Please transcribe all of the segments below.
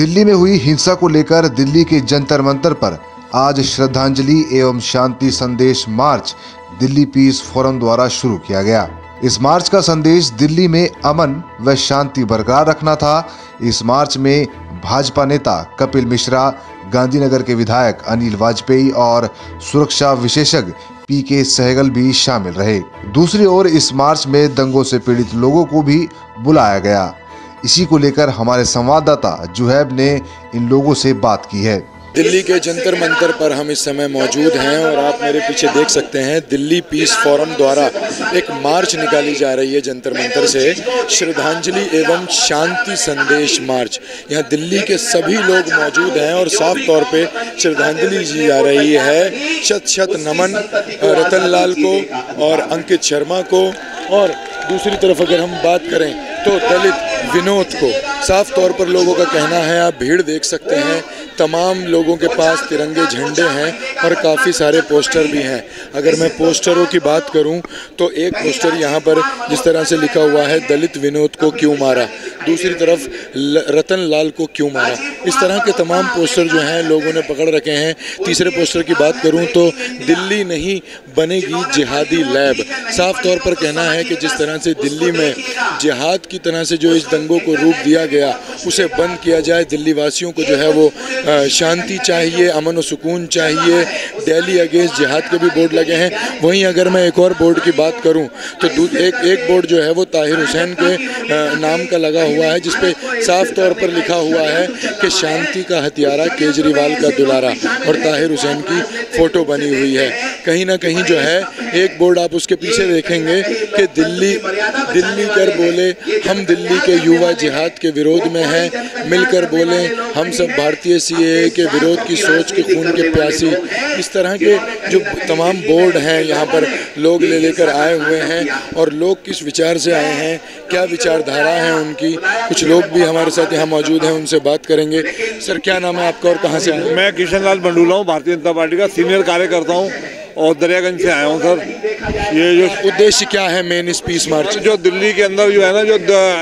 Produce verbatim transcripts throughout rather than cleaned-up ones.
दिल्ली में हुई हिंसा को लेकर दिल्ली के जंतर मंतर पर आज श्रद्धांजलि एवं शांति संदेश मार्च दिल्ली पीस फोरम द्वारा शुरू किया गया। इस मार्च का संदेश दिल्ली में अमन व शांति बरकरार रखना था। इस मार्च में भाजपा नेता कपिल मिश्रा, गांधीनगर के विधायक अनिल वाजपेयी और सुरक्षा विशेषज्ञ पी के सहगल भी शामिल रहे। दूसरी ओर इस मार्च में दंगों से पीड़ित लोगों को भी बुलाया गया। इसी को लेकर हमारे संवाददाता जुहैब ने इन लोगों से बात की है। दिल्ली के जंतर मंतर पर हम इस समय मौजूद हैं और आप मेरे पीछे देख सकते हैं दिल्ली पीस फोरम द्वारा एक मार्च निकाली जा रही है जंतर मंतर से, श्रद्धांजलि एवं शांति संदेश मार्च। यहाँ दिल्ली के सभी लोग मौजूद हैं और साफ तौर पे श्रद्धांजलि दी जा रही है। शत शत नमन रतन लाल को और अंकित शर्मा को, और दूसरी तरफ अगर हम बात करें तो दलित विनोद को। साफ तौर पर लोगों का कहना है, आप भीड़ देख सकते हैं, तमाम लोगों के पास तिरंगे झंडे हैं और काफ़ी सारे पोस्टर भी हैं। अगर मैं पोस्टरों की बात करूं तो एक पोस्टर यहां पर जिस तरह से लिखा हुआ है, दलित विनोद को क्यों मारा, दूसरी तरफ रतन लाल को क्यों मारा। इस तरह के तमाम पोस्टर जो हैं लोगों ने पकड़ रखे हैं। तीसरे पोस्टर की बात करूं तो दिल्ली नहीं बनेगी जिहादी लैब। साफ तौर पर कहना है कि जिस तरह से दिल्ली में जिहाद की तरह से जो इस दंगों को रूप दिया गया उसे बंद किया जाए। दिल्ली वासियों को जो है वो शांति चाहिए, अमन और सुकून चाहिए। दिल्ली अगेंस्ट जिहाद के भी बोर्ड लगे हैं। वहीं अगर मैं एक और बोर्ड की बात करूं तो एक एक बोर्ड जो है वो ताहिर हुसैन के नाम का लगा हुआ है, जिसपे साफ तौर पर लिखा हुआ है कि शांति का हथियारा केजरीवाल का दुलारा, और ताहिर हुसैन की फोटो बनी हुई है। कहीं ना कहीं जो है एक बोर्ड आप उसके पीछे देखेंगे कि दिल्ली दिल्ली कर बोले हम दिल्ली के युवा जिहाद के विरोध में हैं, मिलकर बोले हम सब भारतीय सीएए के विरोध की सोच के खून के प्यासी। इस तरह के जो तमाम बोर्ड हैं यहाँ पर लोग ले लेकर आए हुए हैं, और लोग किस विचार से आए हैं, क्या विचारधारा है उनकी। कुछ लोग भी हमारे साथ यहाँ मौजूद हैं, उनसे बात करेंगे। सर, क्या नाम है आपका और कहाँ से आए? मैं किशन लाल बंडूला हूँ, भारतीय जनता पार्टी का सीनियर कार्यकर्ता हूँ और दरियागंज से आया हूँ। सर, ये जो उद्देश्य क्या है मेन इस पीस मार्च? जो दिल्ली के अंदर जो है ना, जो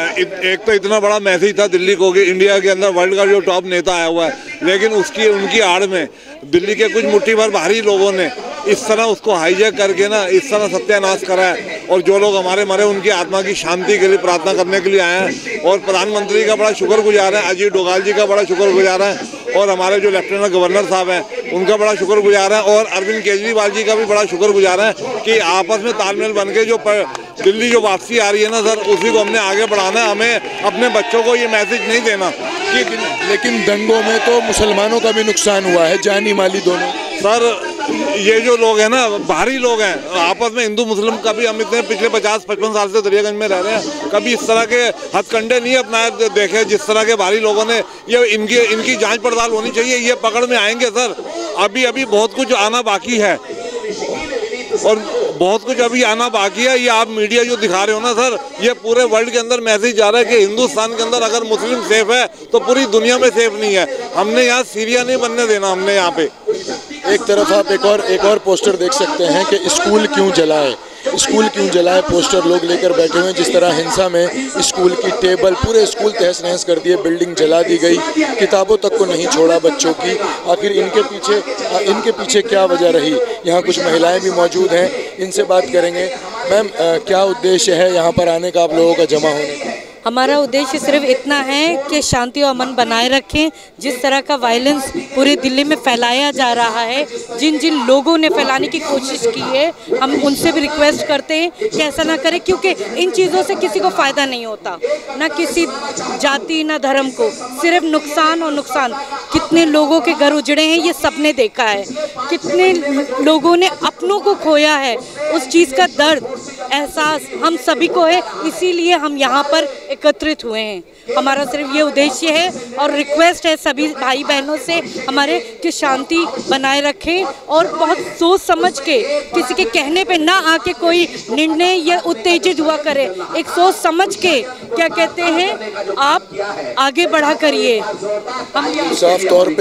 एक तो इतना बड़ा मैसेज था दिल्ली को कि इंडिया के अंदर वर्ल्ड का जो टॉप नेता आया हुआ है, लेकिन उसकी उनकी आड़ में दिल्ली के कुछ मुट्ठी भर भारी लोगों ने इस तरह उसको हाईजैक करके ना इस तरह सत्यानाश करा है। और जो लोग हमारे मरे उनकी आत्मा की शांति के लिए प्रार्थना करने के लिए आए हैं। और प्रधानमंत्री का बड़ा शुक्रगुजार है, अजीत डोभाल जी का बड़ा शुक्रगुजार है, और हमारे जो लेफ्टिनेंट गवर्नर साहब हैं उनका बड़ा शुक्रगुजार है, और अरविंद केजरीवाल जी का भी बड़ा शुक्रगुजार है कि आपस में तालमेल बन के जो दिल्ली जो वापसी आ रही है ना सर, उसी को हमने आगे बढ़ाना है। हमें अपने बच्चों को ये मैसेज नहीं देना कि, लेकिन दंगों में तो मुसलमानों का भी नुकसान हुआ है, जानी माली दोनों। सर, ये जो लोग हैं ना, बाहरी लोग हैं, आपस में हिंदू मुस्लिम कभी हम इतने पिछले पचास पचपन साल से दरियागंज में रह रहे हैं, कभी इस तरह के हथकंडे नहीं अपनाए देखे जिस तरह के बाहरी लोगों ने। ये इनकी इनकी जांच पड़ताल होनी चाहिए, ये पकड़ में आएंगे सर। अभी अभी बहुत कुछ आना बाकी है, और बहुत कुछ अभी आना बाकी है। ये आप मीडिया जो दिखा रहे हो ना सर, ये पूरे वर्ल्ड के अंदर मैसेज जा रहा है कि हिंदुस्तान के अंदर अगर मुस्लिम सेफ है तो पूरी दुनिया में सेफ नहीं है। हमने यहाँ सीरिया नहीं बनने देना। हमने यहाँ पे एक तरफ आप एक और एक और पोस्टर देख सकते हैं कि स्कूल क्यों जलाए, स्कूल क्यों जलाए पोस्टर लोग लेकर बैठे हुए हैं। जिस तरह हिंसा में स्कूल की टेबल, पूरे स्कूल तहस नहस कर दिए, बिल्डिंग जला दी गई, किताबों तक को नहीं छोड़ा बच्चों की। आखिर इनके पीछे इनके पीछे क्या वजह रही? यहाँ कुछ महिलाएं भी मौजूद हैं, इनसे बात करेंगे। मैम, क्या उद्देश्य है यहाँ पर आने का, आप लोगों का जमा होने का? हमारा उद्देश्य सिर्फ इतना है कि शांति और अमन बनाए रखें। जिस तरह का वायलेंस पूरी दिल्ली में फैलाया जा रहा है, जिन जिन लोगों ने फैलाने की कोशिश की है, हम उनसे भी रिक्वेस्ट करते हैं कि ऐसा ना करें, क्योंकि इन चीज़ों से किसी को फ़ायदा नहीं होता, ना किसी जाति ना धर्म को, सिर्फ नुकसान और नुकसान। कितने लोगों के घर उजड़े हैं ये सबने देखा है, कितने लोगों ने अपनों को खोया है, उस चीज़ का दर्द एहसास हम सभी को है। इसीलिए हम यहाँ पर एकत्रित हुए हैं। हमारा सिर्फ ये उद्देश्य है और रिक्वेस्ट है सभी भाई बहनों से हमारे कि शांति बनाए रखें, और बहुत सोच समझ के, किसी के कहने पे ना आके कोई निर्णय या उत्तेजित हुआ करे। एक सोच समझ के, क्या कहते हैं, आप आगे बढ़ा करिए। हम साफ तौर पे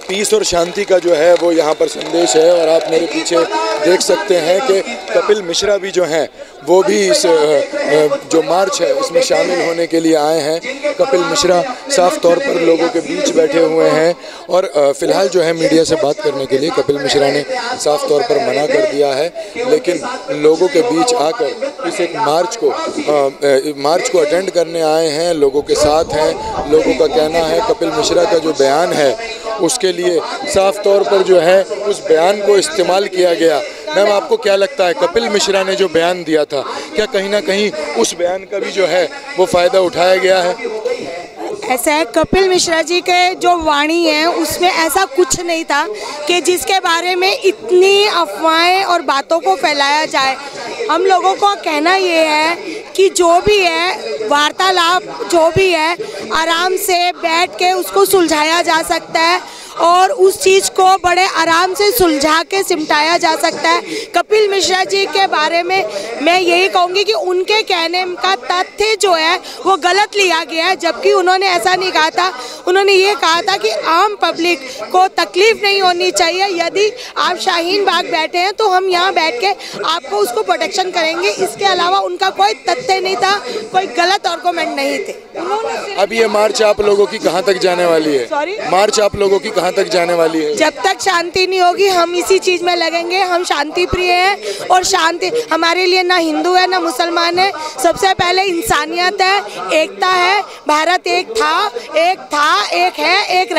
पीस और शांति का जो है वो यहाँ पर संदेश है। और आप मेरे पीछे देख सकते हैं कि कपिल मिश्रा भी जो हैं वो भी इस जो मार्च है इसमें शामिल होने के लिए आए हैं। कपिल मिश्रा साफ तौर पर लोगों के बीच बैठे हुए हैं और फिलहाल जो है मीडिया से बात करने के लिए कपिल मिश्रा ने साफ तौर पर मना कर दिया है, लेकिन लोगों के बीच आकर इस एक मार्च को मार्च को अटेंड करने आए हैं, लोगों के साथ हैं। लोगों का कहना है कपिल मिश्रा का जो बयान है उसके लिए साफ तौर पर जो है उस बयान को इस्तेमाल किया गया। मैम, आपको क्या लगता है कपिल मिश्रा ने जो बयान दिया था, क्या कहीं ना कहीं उस बयान का भी जो है वो फ़ायदा उठाया गया है? ऐसा है, कपिल मिश्रा जी के जो वाणी है उसमें ऐसा कुछ नहीं था कि जिसके बारे में इतनी अफवाहें और बातों को फैलाया जाए। हम लोगों को कहना ये है कि जो भी है वार्तालाप जो भी है आराम से बैठ के उसको सुलझाया जा सकता है और उस चीज़ को बड़े आराम से सुलझा के सिमटाया जा सकता है। कपिल मिश्रा जी के बारे में मैं यही कहूँगी कि उनके कहने का तथ्य जो है वो गलत लिया गया है, जबकि उन्होंने ऐसा नहीं कहा था। उन्होंने ये कहा था कि आम पब्लिक को तकलीफ नहीं होनी चाहिए। यदि आप शाहीन बाग बैठे हैं तो हम यहाँ बैठ के आपको उसको प्रोटेक्शन करेंगे। इसके अलावा उनका कोई तथ्य नहीं था, कोई गलत आर्गुमेंट नहीं थे। अब ये मार्च आप लोगों की कहाँ तक जाने वाली है? सॉरी, मार्च आप लोगों की कहाँ तक जाने वाली है? जब तक शांति नहीं होगी हम इसी चीज में लगेंगे। हम शांति प्रिय हैं और शांति हमारे लिए ना हिंदू है ना मुसलमान है। सबसे पहले इंसानियत है, एकता है। भारत एक था, एक था, एक है, एक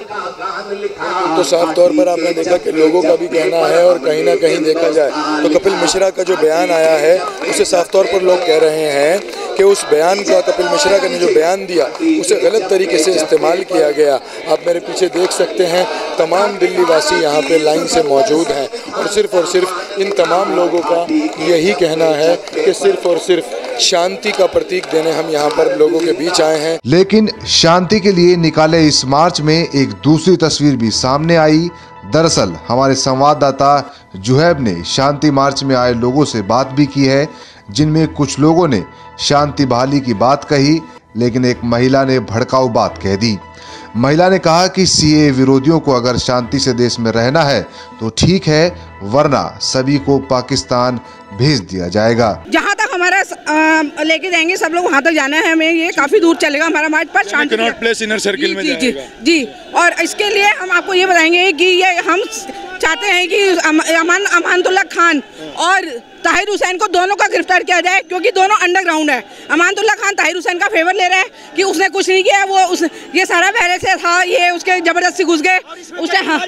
रहेगा। तो साफ तौर पर आपने देखा कि लोगों का भी कहना है और कहीं ना कहीं देखा जाए तो कपिल मिश्रा का जो बयान आया है उसे साफ तौर पर लोग कह रहे हैं कि उस बयान का, कपिल मिश्रा ने जो बयान दिया उसे गलत तरीके से इस्तेमाल किया गया। आप मेरे पीछे देख सकते हैं तमाम दिल्ली वासी यहाँ पे लाइन से मौजूद हैं और सिर्फ और सिर्फ इन तमाम लोगों का यही कहना है कि सिर्फ और सिर्फ शांति का प्रतीक देने हम यहाँ पर लोगों के बीच आए हैं। लेकिन शांति के लिए निकाले इस मार्च में एक दूसरी तस्वीर भी सामने आई। दरअसल हमारे संवाददाता जुहैब ने शांति मार्च में आए लोगों से बात भी की है, जिनमें कुछ लोगों ने शांति बहाली की बात कही, लेकिन एक महिला ने भड़काऊ बात कह दी। महिला ने कहा कि सीए विरोधियों को अगर शांति से देश में रहना है तो ठीक है, वरना सभी को पाकिस्तान भेज दिया जाएगा। जहाँ तक हमारा लेके जाएंगे सब लोग वहाँ तक जाना है हमें। ये काफी दूर चलेगा हमारा मार्च पर शांति कनॉट प्लेस इनर सर्किल में जी, जी, जाएगा। जी, और इसके लिए हम आपको ये बताएंगे कि ये हम चाहते हैं कि अमान अमानतुल्लाह खान और ताहिर हुसैन को दोनों का गिरफ्तार किया जाए, क्योंकि दोनों अंडरग्राउंड है। अमानतुल्लाह खान ताहिर हुसैन का फेवर ले रहे हैं कि उसने कुछ नहीं किया, वो उस ये सारा पहले से था, ये उसके जबरदस्ती घुस गए उसने। हाँ,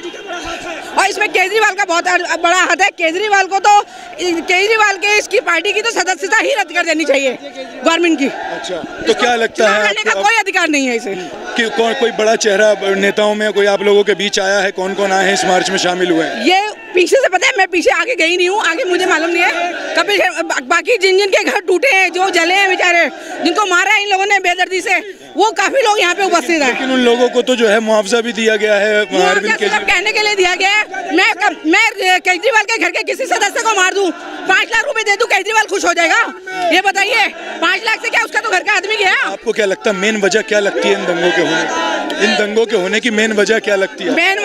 और इसमें केजरीवाल का बहुत बड़ा हाथ है। केजरीवाल को तो केजरीवाल के इसकी पार्टी की तो सदस्यता ही रद्द कर देनी चाहिए गवर्नमेंट की। अच्छा, तो क्या लगता है करने का कोई अधिकार नहीं है इसे कि कौन कोई बड़ा चेहरा नेताओं में कोई आप लोगों के बीच आया है? कौन कौन आए हैं इस मार्च में शामिल हुए हैं? ये पीछे से पता है, मैं पीछे आगे गई नहीं हूँ, आगे मुझे मालूम नहीं है। कपिल बाकी जिन जिन के घर टूटे हैं, जो जले हैं बेचारे, जिनको मारा है इन लोगों ने बेदर्दी से, वो काफी लोग यहाँ पे उपस्थित हैं। लेकिन उन लोगों को तो जो है मुआवजा भी दिया गया है, अरविंद केजरीवाल कहने के लिए दिया गया है। मैं मैं केजरीवाल के घर के किसी सदस्य को मार दूं, पाँच लाख रुपए दे दूं, केजरीवाल खुश हो जाएगा? ये बताइए, पाँच लाख से क्या उसका तो घर का आदमी गया। आपको क्या लगता है मेन वजह क्या लगती है इन दंगों के होने इन दंगों के होने की मेन वजह क्या लगती है? मेन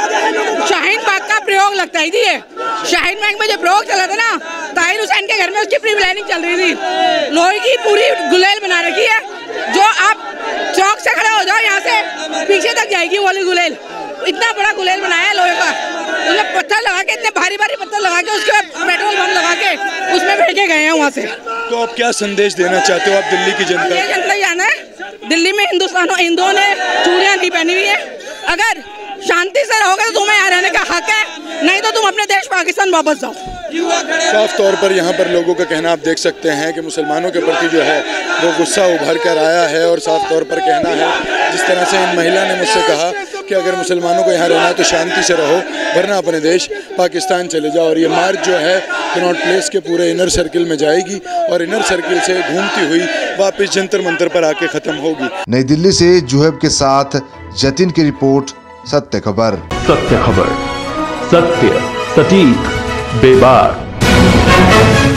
वजह शाहीन बाग का प्रयोग लगता है जी। शाहीन बाग में जो प्रयोग चला था ना, ताहिर हुसैन के घर में उसकी प्री प्लानिंग चल रही थी। लोहे की पूरी गुलेल बना रखी है, जो आप चौक से खड़े हो जाओ यहाँ से पीछे तक जाएगी वो वाली गुलेल। इतना बड़ा गुलेल बनाया है लोहे का, उसमें पत्थर लगा के, इतने भारी भारी पत्थर लगा के, उसके पेट्रोल बम लगा के उसमें भेजे गए हैं वहाँ से। तो आप क्या संदेश देना चाहते हो आप दिल्ली की जनता? ये जनता जाना है, दिल्ली में हिंदुस्तान हिंदुओं ने चूड़ियाँ नहीं पहनी हुई है। अगर शांति से रहोगे तो तुम्हें यहाँ रहने का हक है, नहीं तो तुम अपने देश पाकिस्तान वापस जाओ। साफ तौर पर यहाँ पर लोगों का कहना आप देख सकते हैं कि मुसलमानों के प्रति जो है वो गुस्सा उभर कर आया है और साफ तौर पर कहना है, जिस तरह से इन महिला ने मुझसे कहा कि अगर मुसलमानों को यहाँ रहना है तो शांति से रहो, वरना अपने देश पाकिस्तान चले जाओ। और ये मार्च जो है कनॉट प्लेस के पूरे इनर सर्किल में जाएगी और इनर सर्किल से घूमती हुई वापस जंतर मंतर पर आके खत्म होगी। नई दिल्ली से जुहैब के साथ जतिन की रिपोर्ट, सत्य खबर। सत्य खबर, सत्य सटीक बेबाक।